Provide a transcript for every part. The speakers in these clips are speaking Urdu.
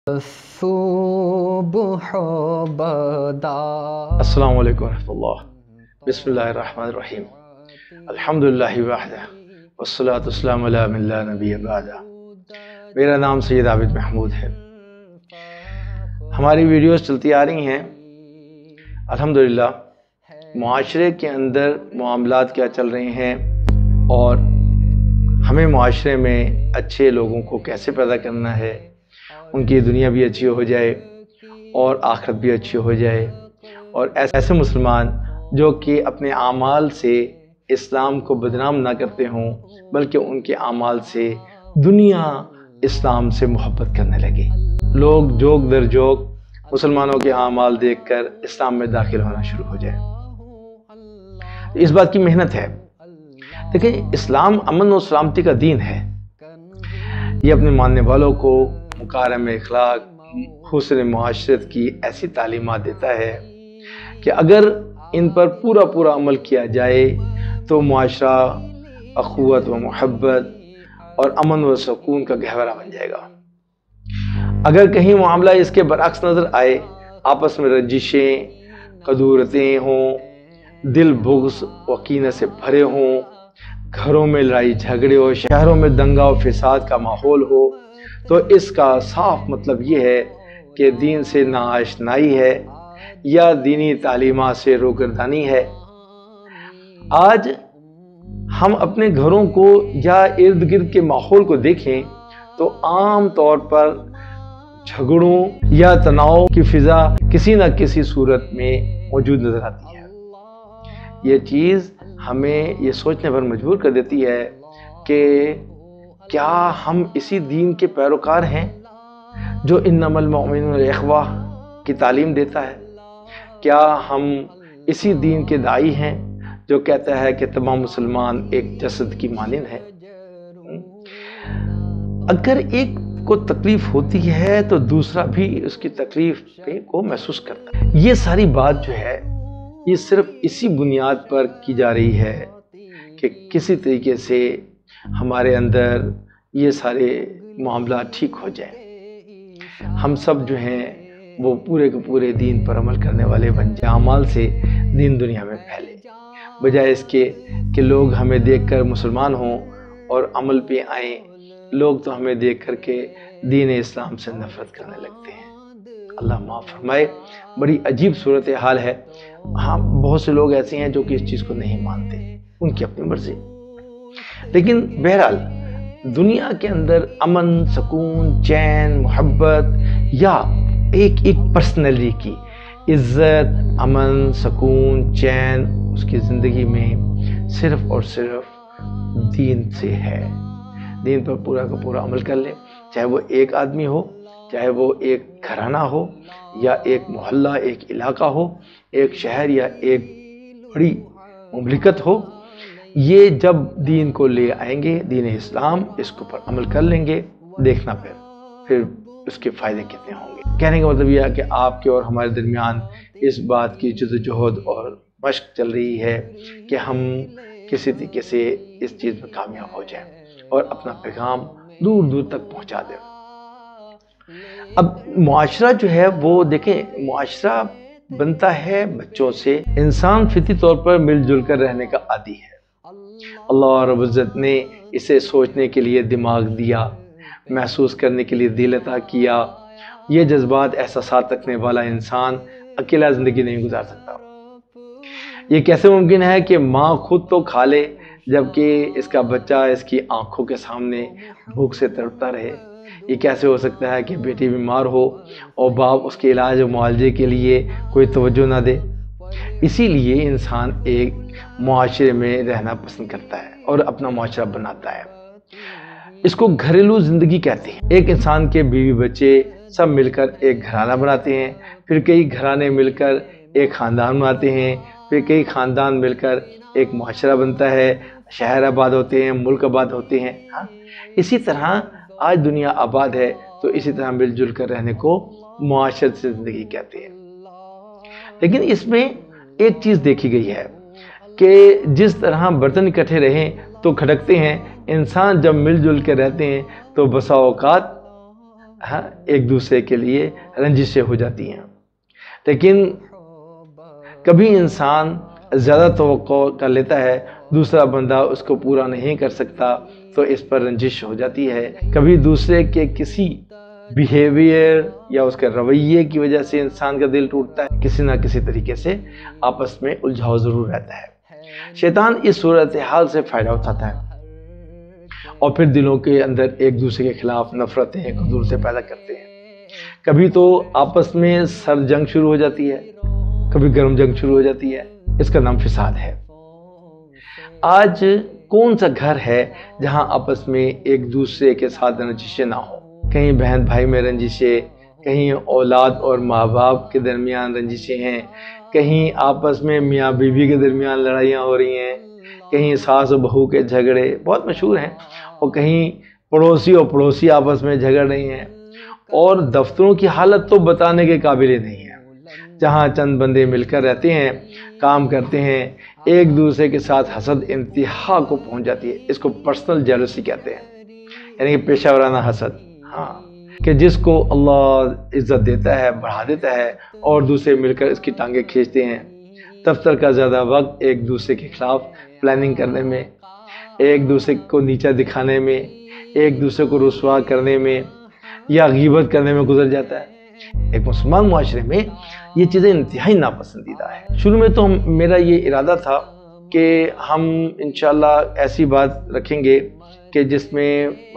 अस्सलामु अलैकुम रहमतुल्लाह। बिस्मिल्लाहिर्रहमानिर्रहीम। अल्हम्दुलिल्लाहि वहदह वस्सलातु वस्सलामु अला मन ला नबिय्य बअदह। मेरा नाम सैयद आबिद महमूद है। हमारी वीडियोस चलती आ रही हैं अल्हम्दुलिल्लाह, मुआशरे के अंदर मामलात क्या चल रहे हैं और हमें मुआशरे में अच्छे लोगों को कैसे पैदा करना है, उनकी दुनिया भी अच्छी हो जाए और आखिरत भी अच्छी हो जाए, और ऐसे मुसलमान जो कि अपने आमाल से इस्लाम को बदनाम ना करते हों बल्कि उनके आमाल से दुनिया इस्लाम से मोहब्बत करने लगे। लोग जोक दर जोक मुसलमानों के आमाल देखकर इस्लाम में दाखिल होना शुरू हो जाए। इस बात की मेहनत है। देखिए, इस्लाम अमन और सलामती का दीन है। ये अपने मानने वालों को मुकारम अखलाक, हुस्न मुआशरत की ऐसी तालीमात देता है कि अगर इन पर पूरा पूरा अमल किया जाए तो मुआशरा अखुवत व मोहब्बत और अमन व सुकून का गहवरा बन जाएगा। अगर कहीं मामला इसके बरअक्स नज़र आए, आपस में रंजिशें, कदूरतें हों, दिल बुग़्ज़ व कीने से भरे हों, घरों में लड़ाई झगड़े हो, शहरों में दंगा और फिसाद का माहौल हो, तो इसका साफ मतलब ये है कि दीन से नाआशनाई है या दीनी तालीमात से रोगर्दानी है। आज हम अपने घरों को या इर्द गिर्द के माहौल को देखें तो आम तौर पर झगड़ों या तनाव की फिजा किसी न किसी सूरत में मौजूद नजर आती है। ये चीज़ हमें ये सोचने पर मजबूर कर देती है कि क्या हम इसी दीन के पैरोकार हैं जो इन्नमल मुमिनून इख्वा की तालीम देता है? क्या हम इसी दीन के दाई हैं जो कहता है कि तमाम मुसलमान एक जसद की मानिंद है? अगर एक को तकलीफ होती है तो दूसरा भी उसकी तकलीफ को महसूस करता है। ये सारी बात जो है ये सिर्फ इसी बुनियाद पर की जा रही है कि किसी तरीके से हमारे अंदर ये सारे मामला ठीक हो जाए, हम सब जो हैं वो पूरे के पूरे दीन पर अमल करने वाले बन जाए, अमाल से दीन दुनिया में फैले, बजाय इसके कि लोग हमें देखकर मुसलमान हों और अमल पे आएँ। लोग तो हमें देख कर के दीन इस्लाम से नफरत करने लगते हैं। अल्लाह माफ़ फरमाए। बड़ी अजीब सूरत हाल है। हाँ, बहुत से लोग ऐसे हैं जो कि इस चीज़ को नहीं मानते, उनकी अपनी मर्जी। लेकिन बहरहाल दुनिया के अंदर अमन, सुकून, चैन, मोहब्बत या एक एक पर्सनैलिटी की इज्जत, अमन, सुकून, चैन उसकी ज़िंदगी में सिर्फ और सिर्फ दीन से है। दीन पर पूरा का पूरा अमल कर ले, चाहे वो एक आदमी हो, चाहे वो एक घराना हो या एक मोहल्ला, एक इलाका हो, एक शहर या एक बड़ी मुमलिकत हो। ये जब दीन को ले आएंगे, दीन इस्लाम, इसके ऊपर अमल कर लेंगे, देखना फिर उसके फ़ायदे कितने होंगे। कहने का मतलब यह है कि आपके और हमारे दरमियान इस बात की जद्दोजहद और मशक चल रही है कि हम किसी तरीके से इस चीज़ में कामयाब हो जाएं और अपना पैगाम दूर दूर तक पहुंचा दें। अब मुआशरा जो है वो देखें, मुआशरा बनता है बच्चों से। इंसान फितरी तौर पर मिलजुल कर रहने का आदी है। अल्लाह रब्बुल इज़्ज़त ने इसे सोचने के लिए दिमाग दिया, महसूस करने के लिए दिल अता किया। ये जज्बात, एहसासात रखने वाला इंसान अकेला ज़िंदगी नहीं गुजार सकता। ये कैसे मुमकिन है कि माँ खुद तो खा ले जबकि इसका बच्चा इसकी आंखों के सामने भूख से तड़पता रहे? ये कैसे हो सकता है कि बेटी बीमार हो और बाप उसके इलाज और मुआवजे के लिए कोई तवज्जो ना दे? इसीलिए इंसान एक मुआशरे में रहना पसंद करता है और अपना मुआशरा बनाता है। इसको घरेलू ज़िंदगी कहते हैं। एक इंसान के बीवी बच्चे सब मिलकर एक घराना बनाते हैं, फिर कई घराने मिलकर एक ख़ानदान बनाते हैं, फिर कई ख़ानदान मिलकर एक मुआशरा बनता है, शहर आबाद होते हैं, मुल्क आबाद होते हैं। हाँ, इसी तरह आज दुनिया आबाद है तो इसी तरह मिलजुल कर रहने को मुआशरत से ज़िंदगी कहते हैं। लेकिन इसमें एक चीज़ देखी गई है कि जिस तरह बर्तन इकट्ठे रहें तो खटकते हैं, इंसान जब मिलजुल के रहते हैं तो बसा औकात ایک دوسرے کے لیے رنجشیں ہو جاتی ہیں، لیکن کبھی انسان زیادہ توقع کر لیتا ہے، دوسرا بندہ اس کو پورا نہیں کر سکتا تو اس پر رنجش ہو جاتی ہے۔ کبھی دوسرے کے کسی بیہیویئر یا اس کے رویے کی وجہ سے انسان کا دل ٹوٹتا ہے، کسی نہ کسی طریقے سے آپس میں الجھاؤ ضرور رہتا ہے۔ شیطان اس صورتحال سے فائدہ اٹھاتا ہے اور پھر دلوں کے اندر ایک دوسرے کے خلاف نفرتیں قدور سے پیدا کرتے ہیں۔ کبھی تو آپس میں سر جنگ شروع ہو جاتی ہے، کبھی گرم جنگ شروع ہو جاتی ہے، اس کا نام فساد ہے۔ آج کون سا گھر ہے جہاں آپس میں ایک دوسرے کے ساتھ رنجشیں نہ ہوں؟ کہیں بہن بھائی میں رنجشیں، کہیں اولاد اور ماں باپ کے درمیان رنجشیں ہیں، کہیں آپس میں میاں بیوی کے درمیان لڑائیاں ہو رہی ہیں، کہیں ساس و بہو کے جھگڑے بہت مشہور ہیں، اور کہیں پڑوسی آپس میں جھگڑ رہی ہیں، اور دفتروں کی حالت تو بتانے کے قابل ہی نہیں ہے، جہاں چند بندے مل کر رہتے ہیں، کام کرتے ہیں، ایک دوسرے کے ساتھ حسد انتہا کو پہنچ جاتی ہے۔ اس کو پرسنل جیلوسی کہتے ہیں، یعنی کہ پیشہ ورانہ حسد، کہ جس کو اللہ عزت دیتا ہے، بڑھا دیتا ہے، اور دوسرے مل کر اس کی ٹانگیں کھینچتے ہیں۔ دفتر کا زیادہ وقت ایک دوسرے کے خلاف پلاننگ کرنے میں، ایک دوسرے کو نیچا دکھانے میں، ایک دوسرے کو رسوا کرنے میں یا غیبت کرنے میں گزر جاتا ہے۔ ایک مسلمان معاشرے میں یہ چیزیں انتہائی ناپسندیدہ ہیں۔ شروع میں تو میرا یہ ارادہ تھا کہ ہم انشاءاللہ ایسی بات رکھیں گے کہ جس میں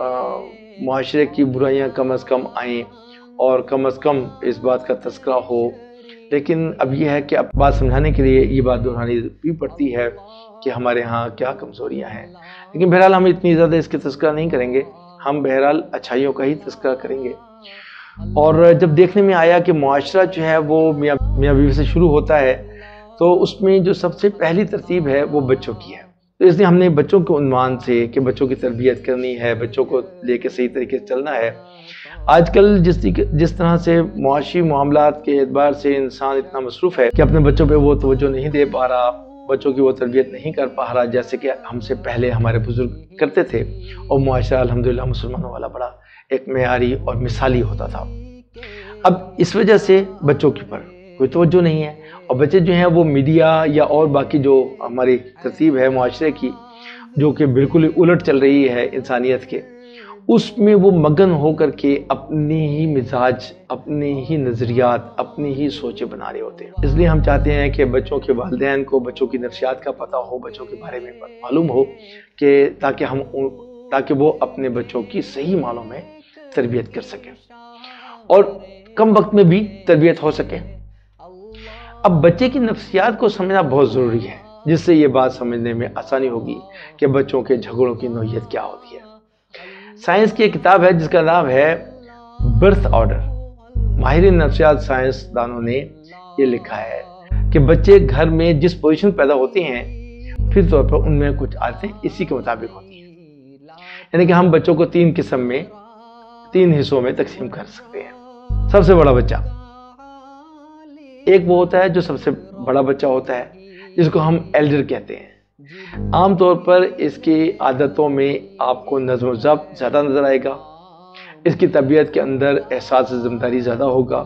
معاشرے کی برائیاں کم از کم آئیں اور کم از کم اس بات کا تذکرہ ہو، لیکن اب یہ ہے کہ اب بات سمجھانے کے لیے یہ بات دہرانی بھی پڑتی ہے کہ ہمارے ہاں کیا کمزوریاں ہیں، لیکن بہرحال ہم اتنی زیادہ اس کے تذکرہ نہیں کریں گے، ہم بہرحال اچھائیوں کا ہی تذکرہ کریں گے۔ اور جب دیکھنے میں آیا کہ معاشرہ جو ہے وہ میاں بیوی سے شروع ہوتا ہے، تو اس میں جو سب سے پہلی ترتیب ہے وہ بچوں کی ہے، تو اس لیے ہم نے بچوں کے عنوان سے کہ بچوں کی تربیت کرنی ہے، بچوں کو لے کے صحیح طریقے سے چلنا ہے۔ آج کل جس طرح سے معاشی معاملات کے اعتبار سے انسان اتنا مصروف ہے کہ اپنے بچوں پہ وہ توجہ نہیں دے پا رہا، بچوں کی وہ تربیت نہیں کر پا رہا جیسے کہ ہم سے پہلے ہمارے بزرگ کرتے تھے، اور معاشرہ الحمدللہ مسلمانوں والا بڑا ایک معیاری اور مثالی ہوتا تھا۔ اب اس وجہ سے بچوں کے پر کوئی توجہ نہیں ہے، اور بچے جو ہیں وہ میڈیا یا اور باقی جو ہماری ترتیب ہے معاشرے کی، جو کہ بالکل الٹ چل رہی ہے انسانیت کے، اس میں وہ مگن ہو کر کے اپنی ہی مزاج، اپنے ہی نظریات، اپنی ہی سوچیں بنا رہے ہوتے ہیں۔ اس لیے ہم چاہتے ہیں کہ بچوں کے والدین کو بچوں کی نفسیات کا پتہ ہو، بچوں کے بارے میں معلوم ہو، کہ تاکہ وہ اپنے بچوں کی صحیح معنوں میں تربیت کر سکیں اور کم وقت میں بھی تربیت ہو سکے۔ اب بچے کی نفسیات کو سمجھنا بہت ضروری ہے، جس سے یہ بات سمجھنے میں آسانی ہوگی کہ بچوں کے جھگڑوں کی نوعیت کیا ہوتی ہے۔ سائنس کی ایک کتاب ہے جس کا نام ہے برتھ آرڈر۔ ماہر نفسیات سائنس دانوں نے یہ لکھا ہے کہ بچے گھر میں جس پوزیشن پیدا ہوتے ہیں، پھر طور پر ان میں کچھ عادتیں اسی کے مطابق ہوتی ہیں، یعنی کہ ہم بچوں کو تین حصوں میں تقسیم کر سکتے ہیں۔ سب سے بڑا بچہ ایک وہ ہوتا ہے جو سب سے بڑا بچہ ہوتا ہے، جس کو ہم ایلڈر کہتے ہیں۔ عام طور پر اس کی عادتوں میں آپ کو نظم و ضبط زیادہ نظر آئے گا، اس کی طبیعت کے اندر احساس ذمہ داری زیادہ ہوگا۔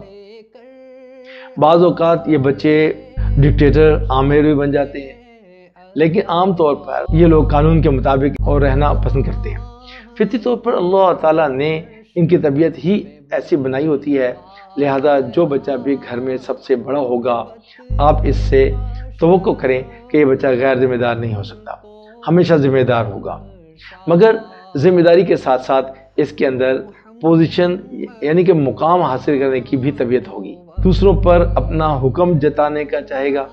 بعض اوقات یہ بچے ڈکٹیٹر عامر بھی بن جاتے ہیں، لیکن عام طور پر یہ لوگ قانون کے مطابق اور رہنا پسند کرتے ہیں۔ فطری طور پر اللہ تعالیٰ نے ان کی طبیعت ہی ایسی بنائی ہوتی ہے، لہذا جو بچہ بھی گھر میں سب سے بڑا ہوگا، آپ اس سے توقع کریں کہ یہ بچہ غیر ذمہ دار نہیں ہو سکتا، ہمیشہ ذمہ دار ہوگا، مگر ذمہ داری کے ساتھ ساتھ اس کے اندر پوزیشن یعنی کہ مقام حاصل کرنے کی بھی طبیعت ہوگی۔ دوسروں پر اپنا حکم جتانے کا چاہے گا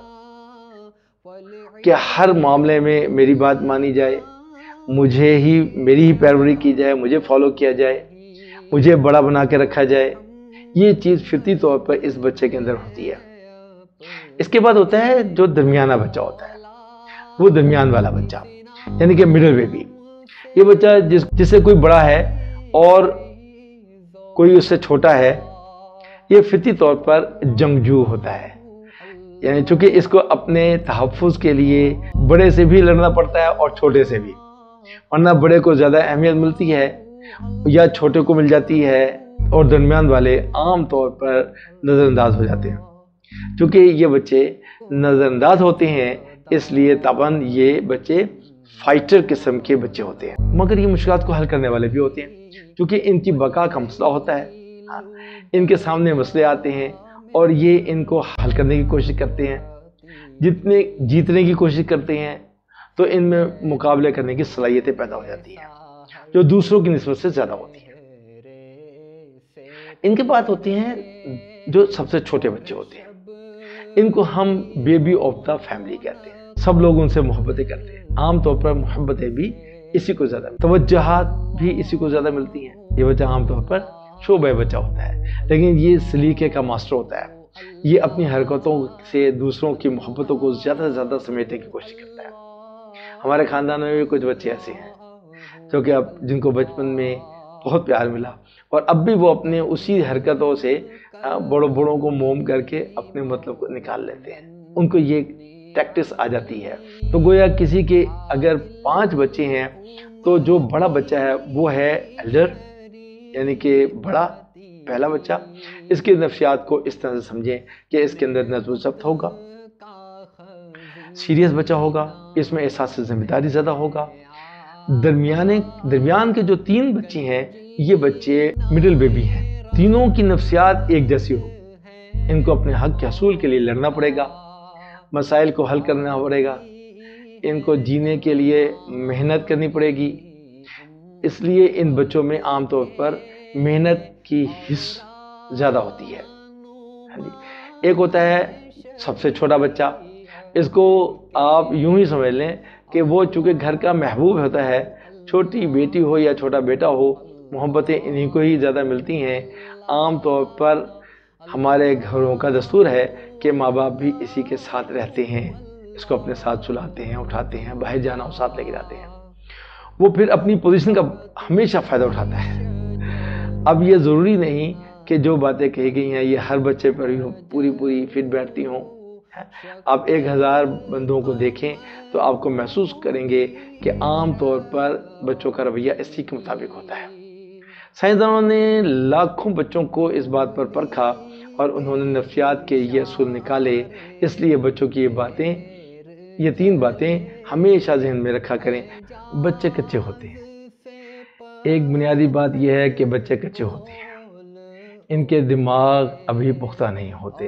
کہ ہر معاملے میں میری بات مانی جائے، میری ہی پیروی کی جائے، مجھے فالو کیا جائے، مجھے بڑا بنا کے رکھا جائے۔ یہ چیز فطری طور پر اس بچے کے اندر ہوتی ہے۔ اس کے بعد ہوتا ہے جو درمیانہ بچہ ہوتا ہے، وہ درمیان والا بچہ یعنی کہ مڈل بیبی۔ یہ بچہ جس سے کوئی بڑا ہے اور کوئی اس سے چھوٹا ہے، یہ فطری طور پر جنگجو ہوتا ہے، یعنی چونکہ اس کو اپنے تحفظ کے لیے بڑے سے بھی لڑنا پڑتا ہے اور چھوٹے سے بھی، ورنہ بڑے کو زیادہ اہمیت ملتی ہے یا چھوٹے کو مل جاتی ہے، اور درمیان والے عام طور پر نظر انداز ہو جاتے ہیں۔ چونکہ یہ بچے نظر انداز ہوتے ہیں اس لیے طبعاً یہ بچے فائٹر قسم کے بچے ہوتے ہیں، مگر یہ مشکلات کو حل کرنے والے بھی ہوتے ہیں، کیونکہ ان کی بقا کا مسئلہ ہوتا ہے۔ ان کے سامنے مسئلے آتے ہیں اور یہ ان کو حل کرنے کی کوشش کرتے ہیں، جتنے جیتنے کی کوشش کرتے ہیں تو ان میں مقابلے کرنے کی صلاحیتیں پیدا ہو جاتی ہیں جو دوسروں کی نسبت سے زیادہ ہوتی ہیں۔ ان کے بعد ہوتے ہیں جو سب سے چھوٹے بچے ہوتے ہیں، ان کو ہم بیبی آف دا فیملی کہتے ہیں۔ سب لوگ ان سے محبتیں کرتے ہیں، عام طور پر محبتیں بھی اسی کو زیادہ، توجہات بھی اسی کو زیادہ ملتی ہیں۔ یہ بچہ عام طور پر شوبہ بچہ ہوتا ہے، لیکن یہ سلیقے کا ماسٹر ہوتا ہے۔ یہ اپنی حرکتوں سے دوسروں کی محبتوں کو زیادہ سے زیادہ سمیٹنے کی کوشش کرتا ہے۔ ہمارے خاندان میں بھی کچھ بچے ایسے ہیں جو کہ جن کو بچپن میں بہت پیار ملا اور اب بھی وہ اپنے اسی حرکتوں سے بڑوں کو موم کر کے اپنے مطلب کو نکال لیتے ہیں۔ ان کو یہ ٹیکٹس آ جاتی ہے۔ تو گویا کسی کے اگر 5 بچے ہیں تو جو بڑا بچہ ہے وہ ہے ایلڈر، یعنی کہ بڑا پہلا بچہ۔ اس کی نفسیات کو اس طرح سے سمجھیں کہ اس کے اندر نظم و ضبط ہوگا، سیریس بچہ ہوگا، اس میں احساس ذمہ داری زیادہ ہوگا۔ درمیان کے جو 3 بچے ہیں یہ بچے مڈل بیبی ہیں، تینوں کی نفسیات ایک جیسی ہو۔ ان کو اپنے حق کے حصول کے لیے لڑنا پڑے گا، مسائل کو حل کرنا پڑے گا، ان کو جینے کے لیے محنت کرنی پڑے گی۔ اس لیے ان بچوں میں عام طور پر محنت کی حص زیادہ ہوتی ہے۔ ایک ہوتا ہے سب سے چھوٹا بچہ، اس کو آپ یوں ہی سمجھ لیں کہ وہ چونکہ گھر کا محبوب ہوتا ہے، چھوٹی بیٹی ہو یا چھوٹا بیٹا ہو، محبتیں انہیں کو ہی زیادہ ملتی ہیں۔ عام طور پر ہمارے گھروں کا دستور ہے کہ ماں باپ بھی اسی کے ساتھ رہتے ہیں، اس کو اپنے ساتھ سلاتے ہیں، اٹھاتے ہیں، باہر جانا ہو ساتھ لے کے جاتے ہیں۔ وہ پھر اپنی پوزیشن کا ہمیشہ فائدہ اٹھاتا ہے۔ اب یہ ضروری نہیں کہ جو باتیں کہی گئی ہیں یہ ہر بچے پر پوری فٹ بیٹھتی ہوں۔ آپ 1000 بندوں کو دیکھیں تو آپ کو محسوس کریں گے کہ عام طور پر بچوں کا رویہ اسی کے مطابق ہوتا ہے۔ سائنسدانوں نے لاکھوں بچوں کو اس بات پر پرکھا اور انہوں نے نفسیات کے یہ اصول نکالے۔ اس لیے بچوں کی یہ 3 باتیں ہمیشہ ذہن میں رکھا کریں۔ بچے کچے ہوتے ہیں، ایک بنیادی بات یہ ہے کہ بچے کچے ہوتے ہیں، ان کے دماغ ابھی پختہ نہیں ہوتے،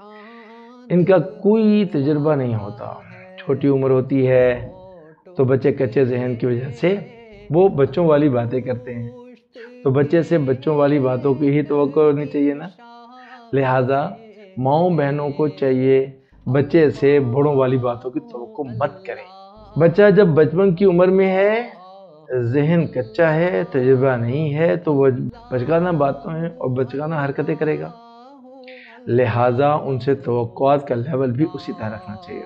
ان کا کوئی تجربہ نہیں ہوتا، چھوٹی عمر ہوتی ہے تو بچے کچے ذہن کی وجہ سے وہ بچوں والی باتیں کرتے ہیں، تو بچے سے بچوں والی باتوں کی ہی توقع ہونی چاہیے نا۔ لہٰذا ماؤں بہنوں کو چاہیے بچے سے بڑوں والی باتوں کی توقع مت کریں۔ بچہ جب بچپن کی عمر میں ہے، ذہن کچا ہے، تجربہ نہیں ہے، تو وہ بچگانہ باتوں ہیں اور بچگانہ حرکتیں کرے گا، لہٰذا ان سے توقعات کا لیول بھی اسی طرح رکھنا چاہیے۔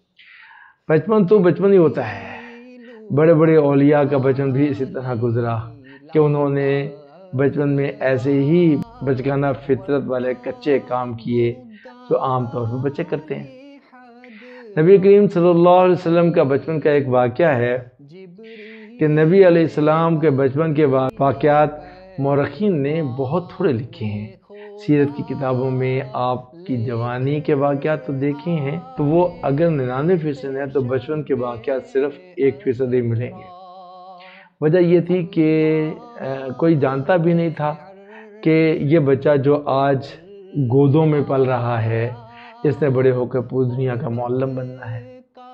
بچپن تو بچپن ہی ہوتا ہے، بڑے اولیاء کا بچپن بھی اسی طرح گزرا کہ انہوں نے بچپن میں ایسے ہی بچگانہ فطرت والے کچے کام کیے جو عام طور پر بچے کرتے ہیں۔ نبی کریم صلی اللہ علیہ وسلم کا بچپن کا ایک واقعہ ہے کہ نبی علیہ السلام کے بچپن کے واقعات مورخین نے بہت تھوڑے لکھے ہیں۔ سیرت کی کتابوں میں آپ کی جوانی کے واقعات تو دیکھے ہیں تو وہ اگر 99% ہیں تو بچپن کے واقعات صرف 1% ہی ملیں گے۔ وجہ یہ تھی کہ کوئی جانتا بھی نہیں تھا کہ یہ بچہ جو آج گودوں میں پل رہا ہے اس نے بڑے ہو کر پوری دنیا کا معلم بننا ہے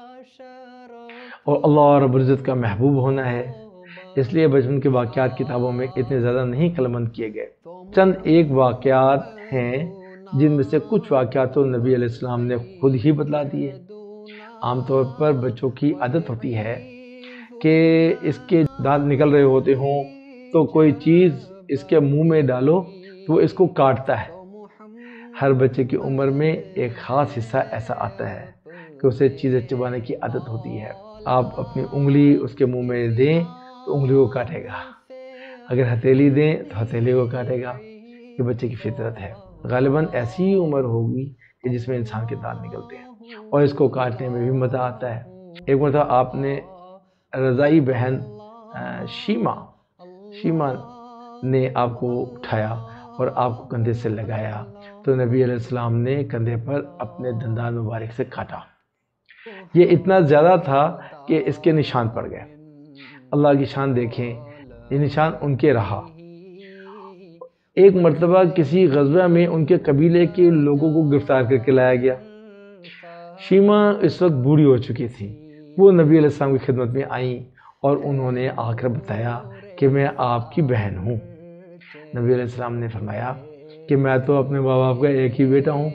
اور اللہ رب العزت کا محبوب ہونا ہے۔ اس لیے بچپن کے واقعات کتابوں میں اتنے زیادہ نہیں قلمبند کیے گئے۔ چند ایک واقعات ہیں جن میں سے کچھ واقعات تو نبی علیہ السلام نے خود ہی بتلا دیے۔ عام طور پر بچوں کی عادت ہوتی ہے کہ اس کے دانت نکل رہے ہوتے ہوں تو کوئی چیز اس کے منہ میں ڈالو تو وہ اس کو کاٹتا ہے۔ ہر بچے کی عمر میں ایک خاص حصہ ایسا آتا ہے کہ اسے چیزیں چبانے کی عادت ہوتی ہے۔ آپ اپنی انگلی اس کے منہ میں دیں تو انگلی کو کاٹے گا، اگر ہتھیلی دیں تو ہتھیلی کو کاٹے گا۔ یہ بچے کی فطرت ہے۔ غالباً ایسی عمر ہوگی کہ جس میں انسان کے دانت نکلتے ہیں اور اس کو کاٹنے میں بھی مزہ آتا ہے۔ ایک مرتبہ آپ نے رضائی بہن شیما نے آپ کو اٹھایا اور آپ کو کندھے سے لگایا تو نبی علیہ السلام نے کندھے پر اپنے دندان مبارک سے کاٹا۔ یہ اتنا زیادہ تھا کہ اس کے نشان پڑ گئے۔ اللہ کی شان دیکھیں، یہ نشان ان کے رہا۔ ایک مرتبہ کسی غزوہ میں ان کے قبیلے کے لوگوں کو گرفتار کر کے لایا گیا۔ شیما اس وقت بوڑھی ہو چکی تھی۔ وہ نبی علیہ السلام کی خدمت میں آئیں اور انہوں نے آ کر بتایا کہ میں آپ کی بہن ہوں۔ نبی علیہ السلام نے فرمایا کہ میں تو اپنے ماں باپ کا ایک ہی بیٹا ہوں،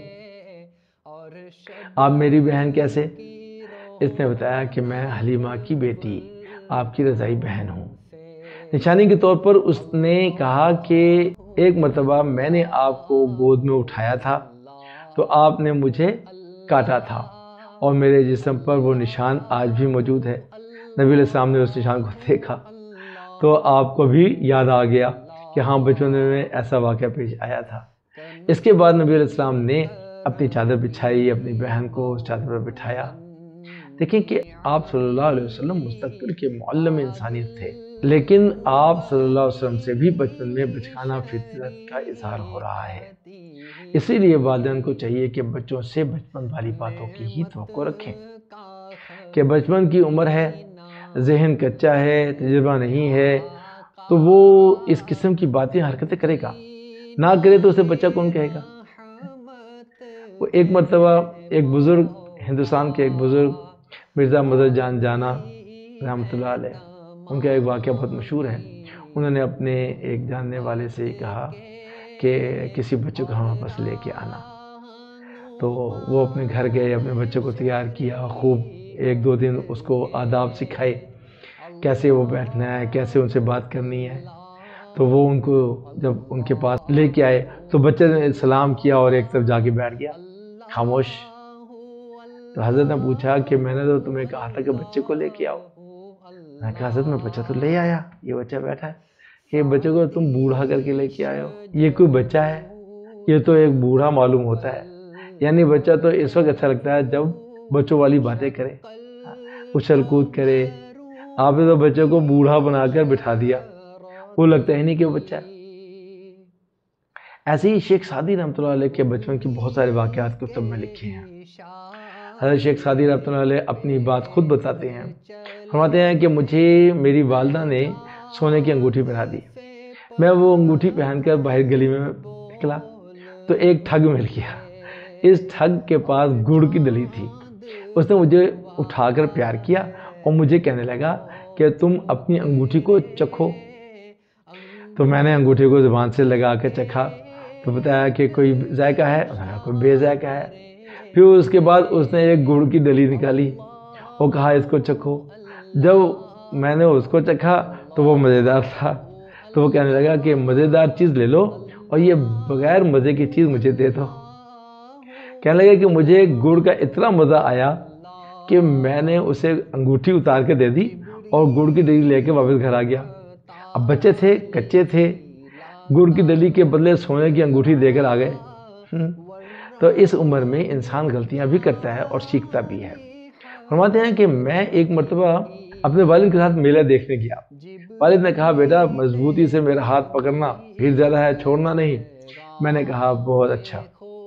آپ میری بہن کیسے؟ اس نے بتایا کہ میں حلیمہ کی بیٹی آپ کی رضائی بہن ہوں۔ نشانی کے طور پر اس نے کہا کہ ایک مرتبہ میں نے آپ کو گود میں اٹھایا تھا تو آپ نے مجھے کاٹا تھا اور میرے جسم پر وہ نشان آج بھی موجود ہے۔ نبی علیہ السلام نے اس نشان کو دیکھا تو آپ کو بھی یاد آ گیا کہ ہاں بچپن میں ایسا واقعہ پیش آیا تھا۔ اس کے بعد نبی علیہ السلام نے اپنی چادر بچھائی، اپنی بہن کو اس چادر پر بٹھایا۔ دیکھیں کہ آپ صلی اللہ علیہ وسلم مستقبل کے معلم انسانیت تھے، لیکن آپ صلی اللہ علیہ وسلم سے بھی بچپن میں بچگانہ فطرت کا اظہار ہو رہا ہے۔ اسی لیے والدین کو چاہیے کہ بچوں سے بچپن والی باتوں کی ہی توقع رکھیں کہ بچپن کی عمر ہے، ذہن کچا ہے، تجربہ نہیں ہے، تو وہ اس قسم کی باتیں حرکتیں کرے گا، نہ کرے تو اسے بچہ کون کہے گا۔ وہ ایک مرتبہ ایک بزرگ، ہندوستان کے ایک بزرگ مرزا مدد جان جانا رحمۃ اللہ علیہ، ان کا ایک واقعہ بہت مشہور ہے۔ انہوں نے اپنے ایک جاننے والے سے کہا کہ کسی بچے کو ہمارے پاس لے کے آنا، تو وہ اپنے گھر گئے، اپنے بچے کو تیار کیا، خوب ایک دو دن اس کو آداب سکھائے، کیسے وہ بیٹھنا ہے، کیسے ان سے بات کرنی ہے۔ تو وہ ان کو جب ان کے پاس لے کے آئے تو بچے نے سلام کیا اور ایک طرف جا کے بیٹھ گیا خاموش۔ تو حضرت نے پوچھا کہ میں نے تو تمہیں کہا تھا کہ بچے کو لے کے آؤ۔ میں نے کہا حضرت میں بچہ تو لے آیا، یہ بچہ بیٹھا ہے، کہ بچے کو تم بوڑھا کر کے لے کے آئے ہو، یہ کوئی بچہ ہے؟ یہ تو ایک بوڑھا معلوم ہوتا ہے۔ یعنی بچہ تو اس وقت اچھا لگتا ہے جب بچوں والی باتیں کرے، اچھل کود کرے۔ آپ نے تو بچے کو بوڑھا بنا کر بٹھا دیا، وہ لگتا ہی نہیں کہ وہ بچہ ہے۔ ایسے ہی شیخ سعدی رحمۃ اللہ علیہ کے بچپن کی بہت سارے واقعات کتب میں لکھے ہیں۔ حضرت شیخ سعدی رحمۃ اللہ علیہ اپنی بات خود بتاتے ہیں، فرماتے ہیں کہ مجھے میری والدہ نے سونے کی انگوٹھی پہنا دی۔ میں وہ انگوٹھی پہن کر باہر گلی میں نکلا تو ایک ٹھگ مل گیا۔ اس ٹھگ کے پاس گڑ کی ڈلی تھی۔ اس نے مجھے اٹھا کر پیار کیا اور مجھے کہنے لگا کہ تم اپنی انگوٹھی کو چکھو۔ تو میں نے انگوٹھی کو زبان سے لگا کے چکھا تو بتایا کہ کوئی ذائقہ ہے، کوئی بے ذائقہ ہے۔ پھر اس کے بعد اس نے ایک گڑ کی ڈلی نکالی اور کہا اس کو چکھو۔ جب میں نے اس کو چکھا تو وہ مزیدار تھا، تو وہ کہنے لگا کہ مزیدار چیز لے لو اور یہ بغیر مزے کی چیز مجھے دے دو۔ کہنے لگا کہ مجھے گڑ کا اتنا مزہ آیا کہ میں نے اسے انگوٹھی اتار کے دے دی اور گڑ کی ڈلی لے کے واپس گھر آ گیا۔ اب بچے تھے، کچے تھے، گڑ کی ڈلی کے بدلے سونے کی انگوٹھی دے کر آ گئے۔ تو اس عمر میں انسان غلطیاں بھی کرتا ہے اور سیکھتا بھی ہے۔ فرماتے ہیں کہ میں ایک مرتبہ اپنے والد کے ساتھ میلہ دیکھنے گیا۔ والد نے کہا بیٹا مضبوطی سے میرا ہاتھ پکڑنا، بھیڑ زیادہ ہے چھوڑنا نہیں۔ میں نے کہا بہت اچھا۔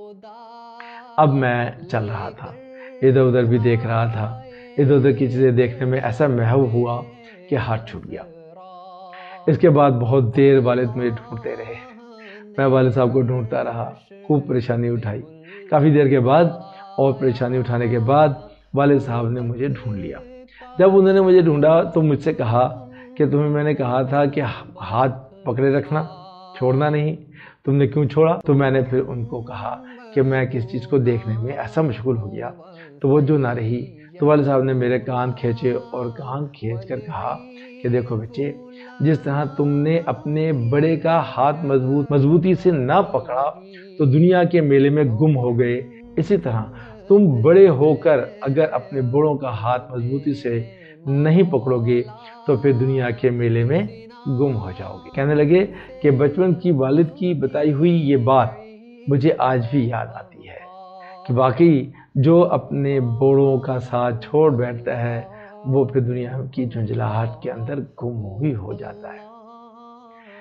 اب میں چل رہا تھا، ادھر ادھر بھی دیکھ رہا تھا، ادھر ادھر کی چیزیں دیکھنے میں ایسا محو ہوا کہ ہاتھ چھوٹ گیا۔ اس کے بعد بہت دیر والد مجھے ڈھونڈتے رہے، میں والد صاحب کو ڈھونڈتا رہا، خوب پریشانی اٹھائی۔ کافی دیر کے بعد اور پریشانی اٹھانے کے بعد والد صاحب نے مجھے ڈھونڈ لیا۔ جب انہوں نے مجھے ڈھونڈا تو مجھ سے کہا کہ تمہیں میں نے کہا تھا کہ ہاتھ پکڑے رکھنا، چھوڑنا نہیں، تم نے کیوں چھوڑا؟ تو میں نے پھر ان کو کہا کہ میں کس چیز کو دیکھنے میں ایسا مشغول ہو گیا تو وہ جو نہ رہی۔ تو والد صاحب نے میرے کان کھینچے اور کان کھینچ کر کہا کہ دیکھو بچے، جس طرح تم نے اپنے بڑے کا ہاتھ مضبوطی سے نہ پکڑا تو دنیا کے میلے میں گم ہو گئے، اسی طرح تم بڑے ہو کر اگر اپنے بڑوں کا ہاتھ مضبوطی سے نہیں پکڑو گے تو پھر دنیا کے میلے میں گم ہو جاؤ گے۔ کہنے لگے کہ بچپن کی والد کی بتائی ہوئی یہ بات مجھے آج بھی یاد آتی ہے کہ واقعی جو اپنے بڑوں کا ساتھ چھوڑ بیٹھتا ہے وہ پھر دنیا کی جھنجھلاہٹ کے اندر گم ہی ہو جاتا ہے۔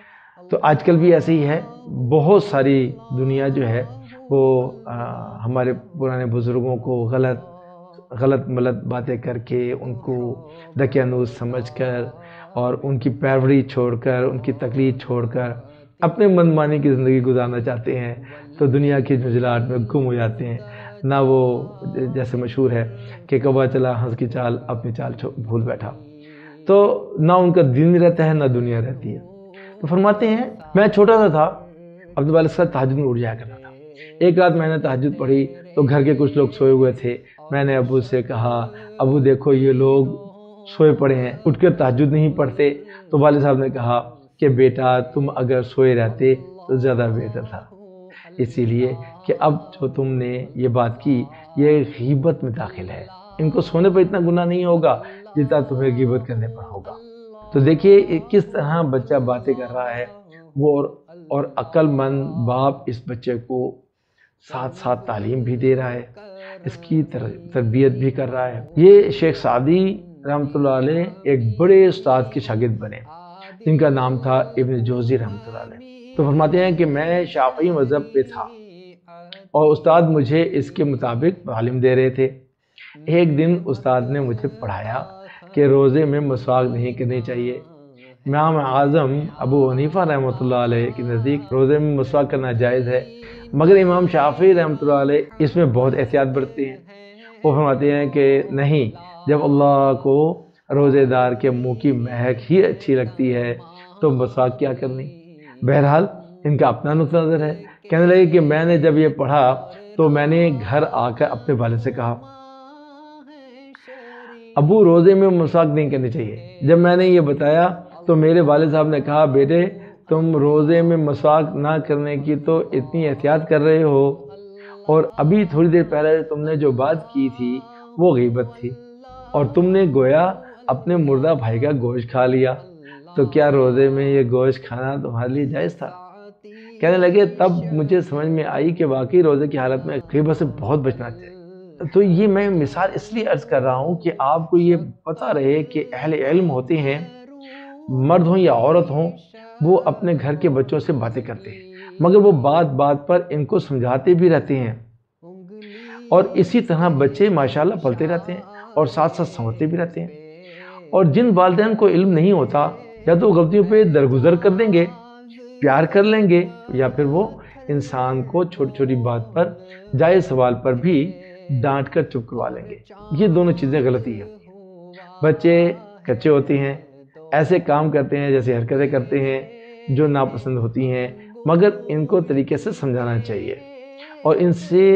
تو آج کل بھی ایسے ہی ہے، بہت ساری دنیا جو ہے وہ ہمارے پرانے بزرگوں کو غلط ملت باتیں کر کے، ان کو دقیانوس سمجھ کر اور ان کی پیروی چھوڑ کر، ان کی تقلید چھوڑ کر اپنے من مانی کی زندگی گزارنا چاہتے ہیں، تو دنیا کی جھنجھلاہٹ میں گم ہو جاتے ہیں۔ نہ وہ جیسے مشہور ہے کہ کبا چلا ہنس کی چال اپنی چال بھول بیٹھا، تو نہ ان کا دین رہتا ہے نہ دنیا رہتی ہے۔ تو فرماتے ہیں میں چھوٹا سا تھا، عبد الوالد صاحب تہجد میں اٹھ جایا کرتا تھا۔ ایک رات میں نے تہجد پڑھی تو گھر کے کچھ لوگ سوئے ہوئے تھے۔ میں نے ابو سے کہا ابو دیکھو یہ لوگ سوئے پڑے ہیں، اٹھ کر تہجد نہیں پڑھتے۔ تو والد صاحب نے کہا کہ بیٹا تم اگر سوئے رہتے تو زیادہ بہتر تھا، اسی لیے کہ اب جو تم نے یہ بات کی یہ غیبت میں داخل ہے۔ ان کو سونے پر اتنا گناہ نہیں ہوگا جتنا تمہیں غیبت کرنے پر ہوگا۔ تو دیکھیے کس طرح بچہ باتیں کر رہا ہے، وہ اور عقل مند باپ اس بچے کو ساتھ ساتھ تعلیم بھی دے رہا ہے، اس کی تربیت بھی کر رہا ہے۔ یہ شیخ سعدی رحمۃ اللہ علیہ ایک بڑے استاد کے شاگرد بنے جن کا نام تھا ابن جوزی رحمۃ اللہ علیہ۔ تو فرماتے ہیں کہ میں شافعی مذہب پہ تھا اور استاد مجھے اس کے مطابق تعلیم دے رہے تھے۔ ایک دن استاد نے مجھے پڑھایا کہ روزے میں مسواک نہیں کرنی چاہیے۔ امام اعظم ابو حنیفہ رحمۃ اللہ علیہ کے نزدیک روزے میں مسواک کرنا جائز ہے، مگر امام شافعی رحمۃ اللہ علیہ اس میں بہت احتیاط برتتے ہیں۔ وہ فرماتے ہیں کہ نہیں، جب اللہ کو روزے دار کے منہ کی مہک ہی اچھی لگتی ہے تو مسواک کیا کرنی۔ بہرحال ان کا اپنا نقطہ نظر ہے۔ کہنے لگے کہ میں نے جب یہ پڑھا تو میں نے گھر آ کر اپنے والد سے کہا ابو روزے میں مسواک نہیں کرنی چاہیے۔ جب میں نے یہ بتایا تو میرے والد صاحب نے کہا بیٹے تم روزے میں مسواک نہ کرنے کی تو اتنی احتیاط کر رہے ہو، اور ابھی تھوڑی دیر پہلے تم نے جو بات کی تھی وہ غیبت تھی، اور تم نے گویا اپنے مردہ بھائی کا گوشت کھا لیا، تو کیا روزے میں یہ گوشت کھانا تمہارے لیے جائز تھا؟ کہنے لگے تب مجھے سمجھ میں آئی کہ واقعی روزے کی حالت میں غیبت سے بہت بچنا چاہیے۔ تو یہ میں مثال اس لیے عرض کر رہا ہوں کہ آپ کو یہ پتہ رہے کہ اہل علم ہوتے ہیں، مرد ہوں یا عورت ہوں، وہ اپنے گھر کے بچوں سے باتیں کرتے ہیں، مگر وہ بات بات پر ان کو سمجھاتے بھی رہتے ہیں، اور اسی طرح بچے ماشاءاللہ پلتے رہتے ہیں اور ساتھ ساتھ سمجھتے بھی رہتے ہیں۔ اور جن والدین کو علم نہیں ہوتا یا تو غلطیوں پہ درگزر کر دیں گے، پیار کر لیں گے، یا پھر وہ انسان کو چھوٹی چھوٹی بات پر جائز سوال پر بھی ڈانٹ کر چپ کروا لیں گے۔ یہ دونوں چیزیں غلطی ہے۔ بچے کچے ہوتے ہیں، ایسے کام کرتے ہیں، جیسے حرکتیں کرتے ہیں جو ناپسند ہوتی ہیں، مگر ان کو طریقے سے سمجھانا چاہیے اور ان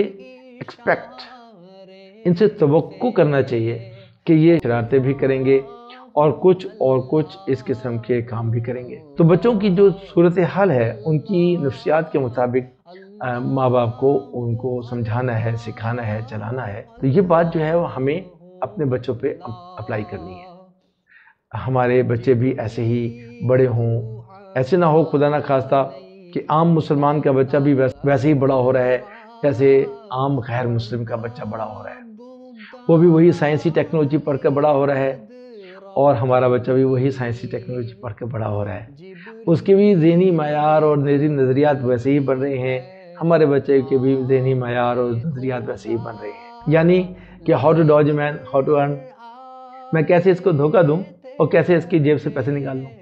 سے توقع کرنا چاہیے کہ یہ شرارتیں بھی کریں گے اور کچھ اس قسم کے کام بھی کریں گے۔ تو بچوں کی جو صورتحال ہے ان کی نفسیات کے مطابق ماں باپ کو ان کو سمجھانا ہے، سکھانا ہے، چلانا ہے۔ تو یہ بات جو ہے وہ ہمیں اپنے بچوں پہ اپلائی کرنی ہے۔ ہمارے بچے بھی ایسے ہی بڑے ہوں، ایسے نہ ہو خدا نہ خواستہ کہ عام مسلمان کا بچہ بھی ویسے ہی بڑا ہو رہا ہے جیسے عام غیر مسلم کا بچہ بڑا ہو رہا ہے، وہ بھی وہی سائنسی ٹیکنالوجی پڑھ کر بڑا ہو رہا ہے اور ہمارا بچہ بھی وہی سائنسی ٹیکنالوجی پڑھ کر بڑا ہو رہا ہے۔ اس کے بھی ذہنی معیار اور ذہنی نظریات ویسے ہی بن رہے ہیں، ہمارے بچے کے بھی ذہنی معیار اور نظریات ویسے ہی بن رہے ہیں، یعنی کہ how to dodge man how to earn, میں کیسے اس کو دھوکہ دوں اور کیسے اس کی جیب سے پیسے نکال لوں۔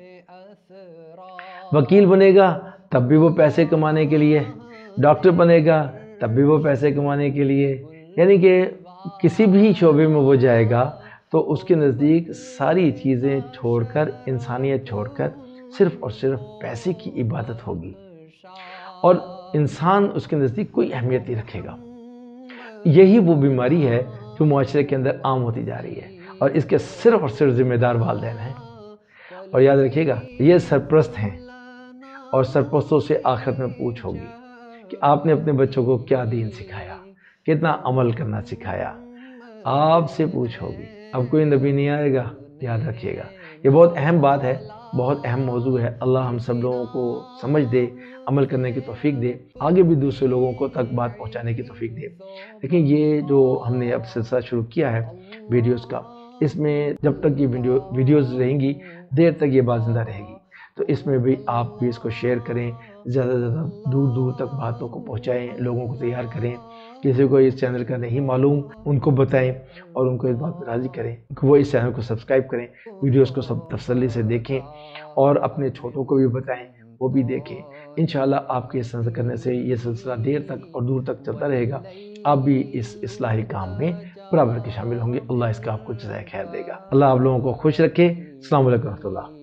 وکیل بنے گا تب بھی وہ پیسے کمانے کے لیے، ڈاکٹر بنے گا تب بھی وہ پیسے کمانے کے لیے، یعنی کہ کسی بھی شعبے میں وہ جائے گا تو اس کے نزدیک ساری چیزیں چھوڑ کر، انسانیت چھوڑ کر صرف اور صرف پیسے کی عبادت ہوگی، اور انسان اس کے نزدیک کوئی اہمیت نہیں رکھے گا۔ یہی وہ بیماری ہے جو معاشرے کے اندر عام ہوتی جا رہی ہے، اور اس کے صرف اور صرف ذمہ دار والدین ہیں۔ اور یاد رکھیے گا یہ سرپرست ہیں، اور سرپرستوں سے آخرت میں پوچھ ہوگی کہ آپ نے اپنے بچوں کو کیا دین سکھایا، کتنا عمل کرنا سکھایا، آپ سے پوچھ ہوگی۔ اب کوئی نبی نہیں آئے گا، یاد رکھیے گا۔ یہ بہت اہم بات ہے، بہت اہم موضوع ہے۔ اللہ ہم سب لوگوں کو سمجھ دے، عمل کرنے کی توفیق دے، آگے بھی دوسرے لوگوں کو تک بات پہنچانے کی توفیق دے۔ لیکن یہ جو ہم نے اب سلسلہ شروع کیا ہے ویڈیوز کا، اس میں جب تک یہ ویڈیوز رہیں گی دیر تک یہ بات زندہ رہے گی۔ تو اس میں بھی آپ بھی اس کو شیئر کریں، زیادہ سے زیادہ دور دور تک باتوں کو پہنچائیں، لوگوں کو تیار کریں، کسی کو اس چینل کا نہیں معلوم ان کو بتائیں اور ان کو اس بات پر راضی کریں کہ وہ اس چینل کو سبسکرائب کریں، ویڈیوز کو سب تسلی سے دیکھیں اور اپنے چھوٹوں کو بھی بتائیں وہ بھی دیکھیں۔ انشاءاللہ آپ کے اس طرح کرنے سے یہ سلسلہ دیر تک اور دور تک چلتا رہے گا، آپ بھی اس اصلاحی کام میں برابر کے شامل ہوں گے۔ اللہ اس کا آپ کو جزائے خیر دے گا۔ اللہ آپ لوگوں کو خوش رکھے۔ السلام علیکم و رحمۃ اللہ۔